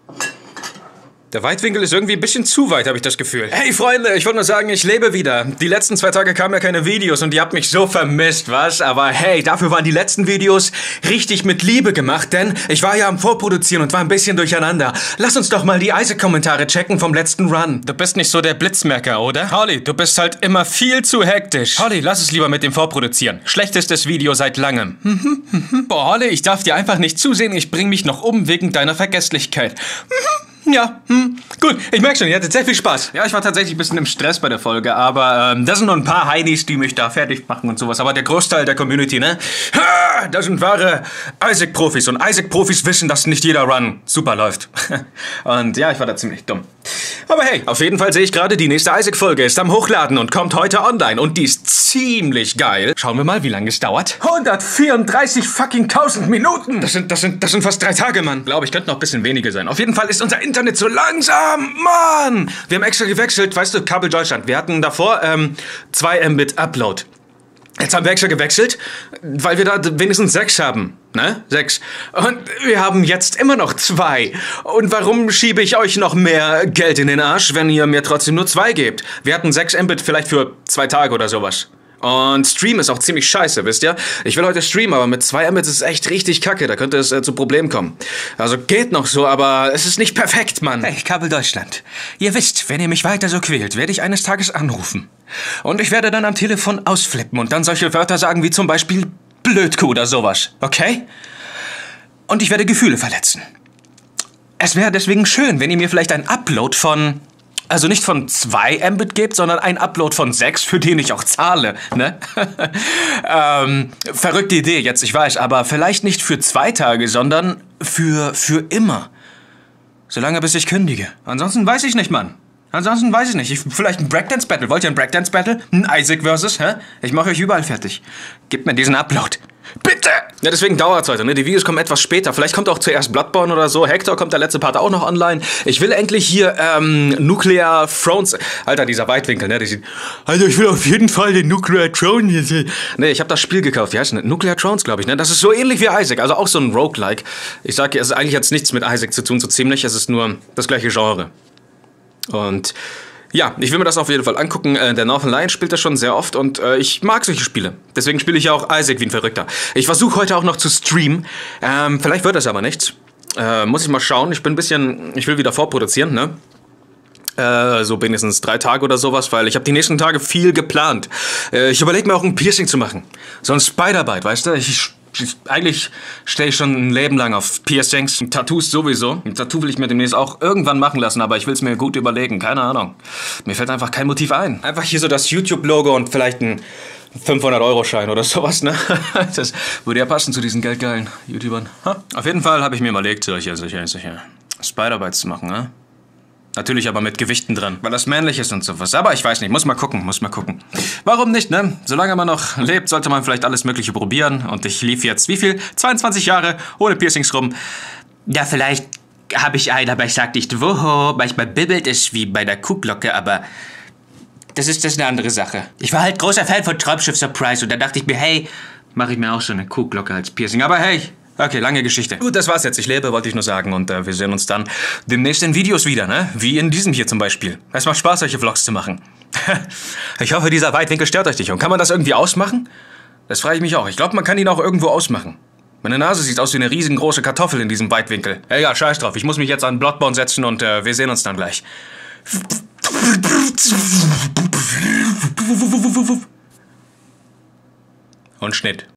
Der Weitwinkel ist irgendwie ein bisschen zu weit, habe ich das Gefühl. Hey Freunde, ich wollte nur sagen, ich lebe wieder. Die letzten 2 Tage kamen ja keine Videos und ihr habt mich so vermisst, was? Aber hey, dafür waren die letzten Videos richtig mit Liebe gemacht, denn ich war ja am Vorproduzieren und war ein bisschen durcheinander. Lass uns doch mal die Isaac-Kommentare checken vom letzten Run. Du bist nicht so der Blitzmerker, oder? Holly, du bist halt immer viel zu hektisch. Holly, lass es lieber mit dem Vorproduzieren. Schlechtestes Video seit langem. Boah, Holly, ich darf dir einfach nicht zusehen, ich bring mich noch um wegen deiner Vergesslichkeit. Ja, gut. Ich merke schon, ihr hattet sehr viel Spaß. Ja, ich war tatsächlich ein bisschen im Stress bei der Folge, aber das sind nur ein paar Heinis, die mich da fertig machen und sowas. Aber der Großteil der Community, ne? Das sind wahre Isaac-Profis. Und Isaac-Profis wissen, dass nicht jeder Run super läuft. Und ja, ich war da ziemlich dumm. Aber hey, auf jeden Fall sehe ich gerade, die nächste Isaac-Folge ist am Hochladen und kommt heute online. Und die ist ziemlich geil. Schauen wir mal, wie lange es dauert. 134 fucking 1000 Minuten! Das sind fast 3 Tage, Mann. Glaube ich, könnten noch ein bisschen weniger sein. Auf jeden Fall ist unser Internet so langsam, Mann! Wir haben extra gewechselt, weißt du, Kabel Deutschland. Wir hatten davor 2 Mbit Upload. Jetzt haben wir extra gewechselt, weil wir da wenigstens 6 haben. Ne? 6. Und wir haben jetzt immer noch 2. Und warum schiebe ich euch noch mehr Geld in den Arsch, wenn ihr mir trotzdem nur 2 gebt? Wir hatten 6 Mbit vielleicht für 2 Tage oder sowas. Und Stream ist auch ziemlich scheiße, wisst ihr? Ich will heute streamen, aber mit 2 Mbit ist es echt richtig kacke. Da könnte es zu Problemen kommen. Also geht noch so, aber es ist nicht perfekt, Mann. Hey, Kabel Deutschland. Ihr wisst, wenn ihr mich weiter so quält, werde ich eines Tages anrufen. Und ich werde dann am Telefon ausflippen und dann solche Wörter sagen wie zum Beispiel Blödkuh oder sowas. Okay? Und ich werde Gefühle verletzen. Es wäre deswegen schön, wenn ihr mir vielleicht ein Upload von... Also nicht von 2 Mbit gebt, sondern ein Upload von 6, für den ich auch zahle, ne? Verrückte Idee jetzt, ich weiß, aber vielleicht nicht für 2 Tage, sondern für immer. Solange bis ich kündige. Ansonsten weiß ich nicht, Mann. Ansonsten weiß ich nicht. Vielleicht ein Breakdance-Battle. Wollt ihr ein Breakdance-Battle? Ein Isaac versus, hä? Ich mache euch überall fertig. Gebt mir diesen Upload. Bitte! Ja, deswegen dauert es heute, ne? Die Videos kommen etwas später. Vielleicht kommt auch zuerst Bloodborne oder so. Hector kommt der letzte Part auch noch online. Ich will endlich hier, Nuclear Thrones... Alter, dieser Weitwinkel, ne? Also, ich will auf jeden Fall den Nuclear Throne hier sehen. Ne, ich habe das Spiel gekauft. Wie heißt das? Nuclear Thrones, glaube ich, ne? Das ist so ähnlich wie Isaac. Also auch so ein Roguelike. Ich sag dir, es ist eigentlich jetzt nichts mit Isaac zu tun, so ziemlich. Es ist nur das gleiche Genre. Und... ja, ich will mir das auf jeden Fall angucken. Der Northern Lion spielt das schon sehr oft und ich mag solche Spiele. Deswegen spiele ich ja auch Isaac wie ein Verrückter. Ich versuche heute auch noch zu streamen. Vielleicht wird das aber nichts. Muss ich mal schauen. Ich will wieder vorproduzieren, ne? So wenigstens 3 Tage oder sowas, weil ich habe die nächsten Tage viel geplant. Ich überlege mir auch ein Piercing zu machen. So ein Spider-Bite, weißt du? Eigentlich stehe ich schon ein Leben lang auf Piercings, Tattoos sowieso. Ein Tattoo will ich mir demnächst auch irgendwann machen lassen, aber ich will es mir gut überlegen, keine Ahnung. Mir fällt einfach kein Motiv ein. Einfach hier so das YouTube-Logo und vielleicht ein 500-Euro-Schein oder sowas, ne? Das würde ja passen zu diesen geldgeilen YouTubern. Ha? Auf jeden Fall habe ich mir überlegt, solche Spider-Bites zu machen, ne? Natürlich aber mit Gewichten dran, weil das männlich ist und sowas. Aber ich weiß nicht, muss mal gucken. Warum nicht, ne? Solange man noch lebt, sollte man vielleicht alles Mögliche probieren. Und ich lief jetzt, wie viel? 22 Jahre ohne Piercings rum. Ja, vielleicht habe ich einen, aber ich sag nicht wo. Manchmal bibbelt es wie bei der Kuhglocke, aber das ist eine andere Sache. Ich war halt großer Fan von Traumschiff Surprise und da dachte ich mir, hey, mache ich mir auch so eine Kuhglocke als Piercing. Aber hey... okay, lange Geschichte. Gut, das war's jetzt. Ich lebe, wollte ich nur sagen. Und wir sehen uns dann demnächst in Videos wieder, ne? Wie in diesem hier zum Beispiel. Es macht Spaß, solche Vlogs zu machen. Ich hoffe, dieser Weitwinkel stört euch nicht. Und kann man das irgendwie ausmachen? Das frage ich mich auch. Ich glaube, man kann ihn auch irgendwo ausmachen. Meine Nase sieht aus wie eine riesengroße Kartoffel in diesem Weitwinkel. Egal, scheiß drauf. Ich muss mich jetzt an Bloodborne setzen und wir sehen uns dann gleich. Und Schnitt.